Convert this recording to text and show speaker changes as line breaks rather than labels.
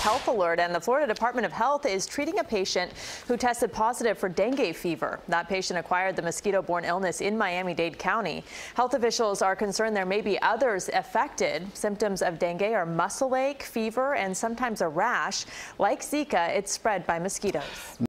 health alert, and the Florida Department of Health is treating a patient who tested positive for dengue fever. That patient acquired the mosquito-borne illness in Miami-Dade County. Health officials are concerned there may be others affected. Symptoms of dengue are muscle ache, fever, and sometimes a rash. Like Zika, it's spread by mosquitoes.